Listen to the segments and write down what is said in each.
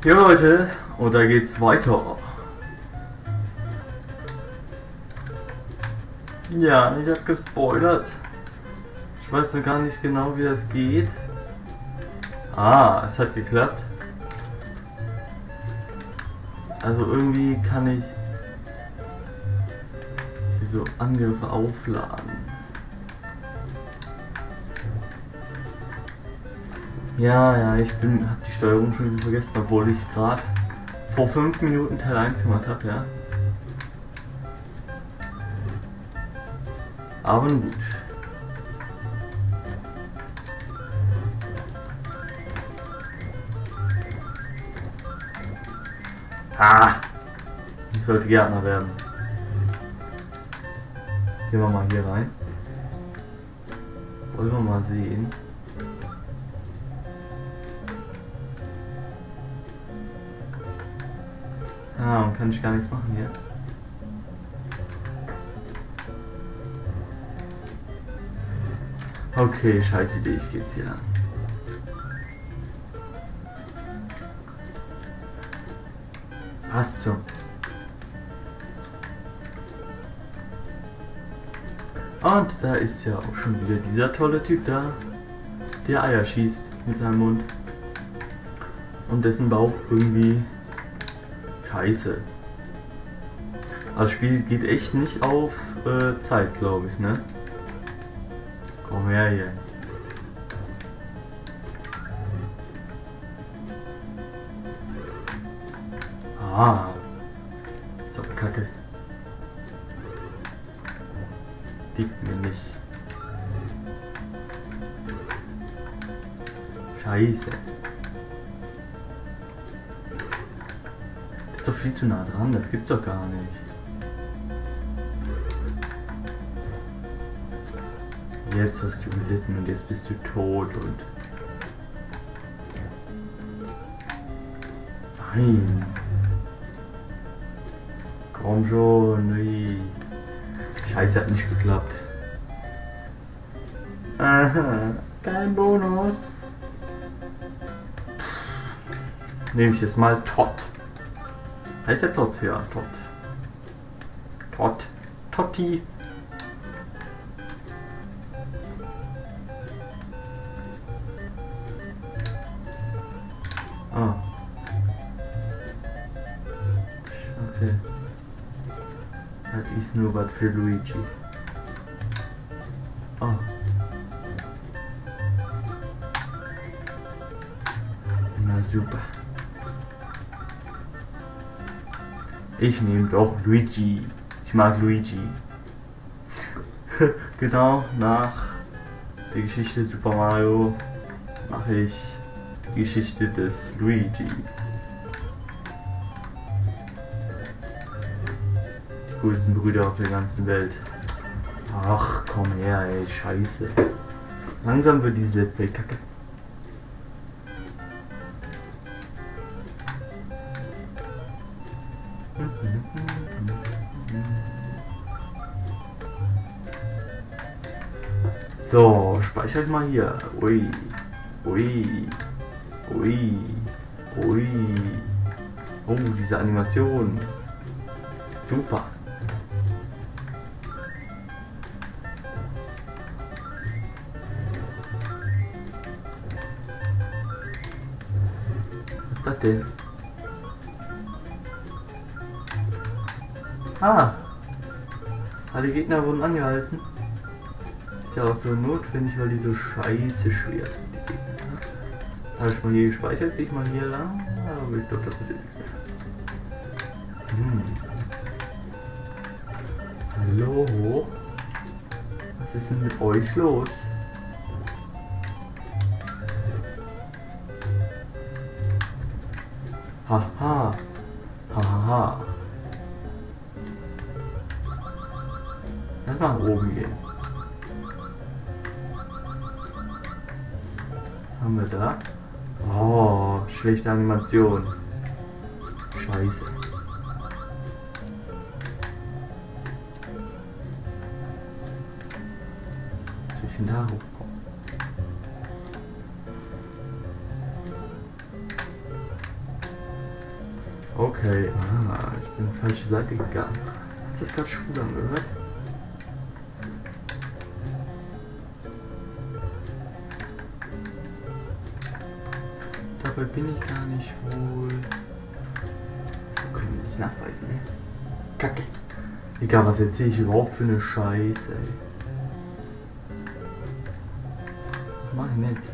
Jo Leute, und da geht's weiter. Ja, ich hab gespoilert. Ich weiß noch gar nicht genau, wie das geht. Ah, es hat geklappt. Also irgendwie kann ich diese Angriffe aufladen. Ja, ich hab die Steuerung schon wieder vergessen, obwohl ich gerade vor 5 Minuten Teil 1 gemacht habe, ja. Aber gut. Ah! Ich sollte Gärtner werden. Gehen wir mal hier rein. Wollen wir mal sehen. Ah, und kann ich gar nichts machen hier. Okay, scheiß Idee, ich geh jetzt hier lang. Passt so. Und da ist ja auch schon wieder dieser tolle Typ da, der Eier schießt mit seinem Mund. Und dessen Bauch irgendwie scheiße. Das Spiel geht echt nicht auf Zeit, glaube ich, ne? Komm her hier. Ah. So Kacke. Liegt mir nicht. Scheiße. Das ist doch viel zu nah dran, das gibt's doch gar nicht. Jetzt hast du gelitten und jetzt bist du tot und... Nein. Komm schon, nee. Scheiße, hat nicht geklappt. Aha, kein Bonus. Nehme ich jetzt mal Tot. Heißt der Tot? Ja, Tot. Tot. Totti. Ah. Okay. Das ist nur was für Luigi. Oh. Na super. Ich nehme doch Luigi. Ich mag Luigi. Genau nach der Geschichte Super Mario mache ich die Geschichte des Luigi. Die größten Brüder auf der ganzen Welt. Ach, komm her, ey, scheiße. Langsam wird dieses Let's Play kacke. So, speichert mal hier. Ui, ui, ui, ui. Oh, diese Animation. Super. Was ist das denn? Ah! Alle Gegner wurden angehalten. Ist ja auch so notwendig, weil die so scheiße schwer sind, die Gegner. Habe ich mal hier gespeichert, gehe ich mal hier lang. Aber ich glaube, das ist nichts mehr. Hallo? Was ist denn mit euch los? Haha. Haha. Lass mal nach oben gehen. Was haben wir da? Oh, schlechte Animation. Scheiße. Soll ich denn da hochkommen? Okay, ich bin auf die falsche Seite gegangen. Hat sich das gerade schwul angehört? Dabei bin ich gar nicht schwul. Können wir nicht nachweisen, ne? Kacke. Egal, was erzähle ich überhaupt für eine Scheiße, ey. Was mach ich nicht?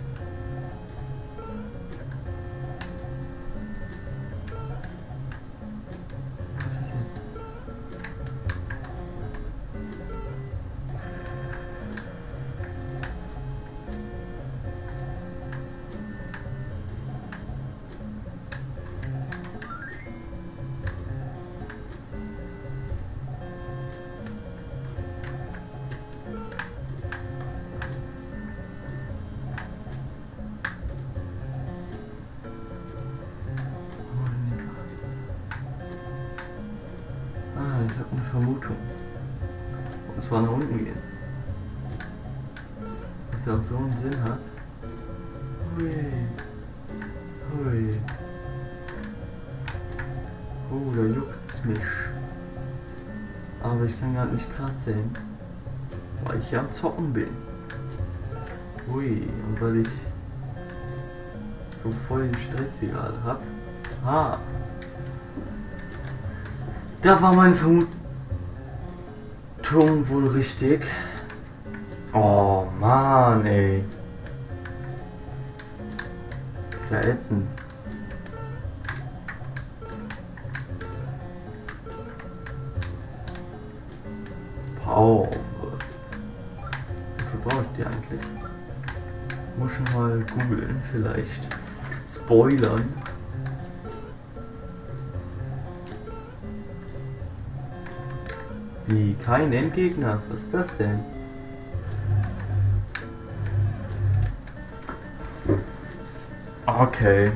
Ich habe eine Vermutung. Und zwar nach unten gehen. Was ja auch so einen Sinn hat. Hui. Hui. Oh, da juckt's mich. Aber ich kann gerade nicht gerade sehen. Weil ich ja am Zocken bin. Hui. Und weil ich so voll den Stress hier gerade hab. Ah. Da war meine Vermutung wohl richtig. Oh Mann, ey. Ist ja ätzend. Power. Wofür brauche ich die eigentlich? Muss schon mal googeln, vielleicht. Spoilern. Wie, kein Endgegner? Was ist das denn? Okay.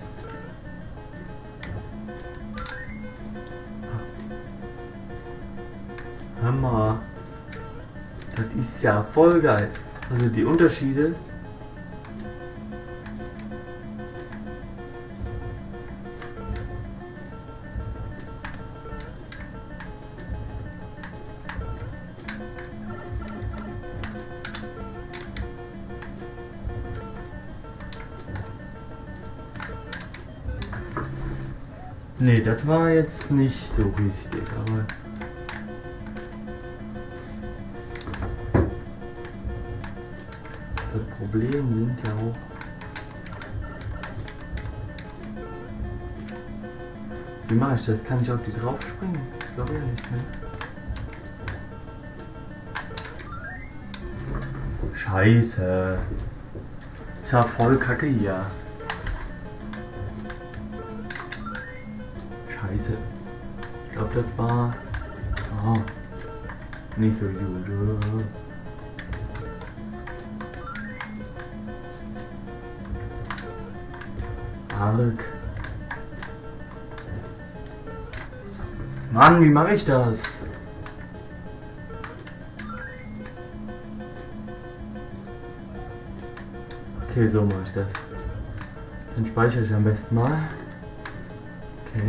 Hör mal. Das ist ja voll geil. Also die Unterschiede. Nee, das war jetzt nicht so richtig, aber das Problem sind ja auch wie mache ich das? Kann ich auf die drauf springen? Ich glaube ja nicht, ne? Scheiße. Ist ja voll kacke hier. Scheiße. Ich glaube, das war nicht so gut. Arg. Mann, wie mache ich das? Okay, so mache ich das. Dann speichere ich am besten mal. Okay.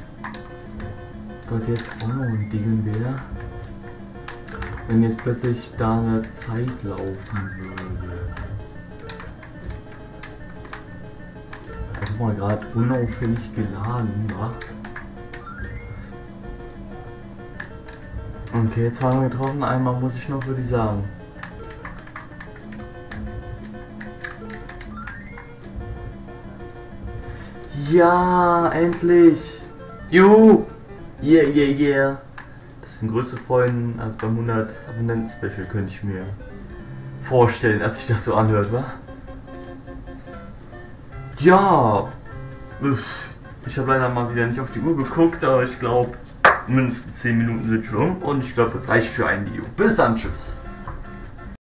Was jetzt auch noch ein Ding wäre, wenn jetzt plötzlich da eine Zeit laufen würde. Also mal gerade unauffällig geladen war. Okay, jetzt haben wir getroffen. Einmal muss ich noch, würde ich sagen. Ja, endlich! Juhu! Yeah, yeah, yeah! Das sind größere Freunde als beim 100 Abonnenten-Special, könnte ich mir vorstellen, als sich das so anhört, wa? Ja! Ich habe leider mal wieder nicht auf die Uhr geguckt, aber ich glaube, mindestens 10 Minuten sind schon und ich glaube, das reicht für ein Video. Bis dann, tschüss!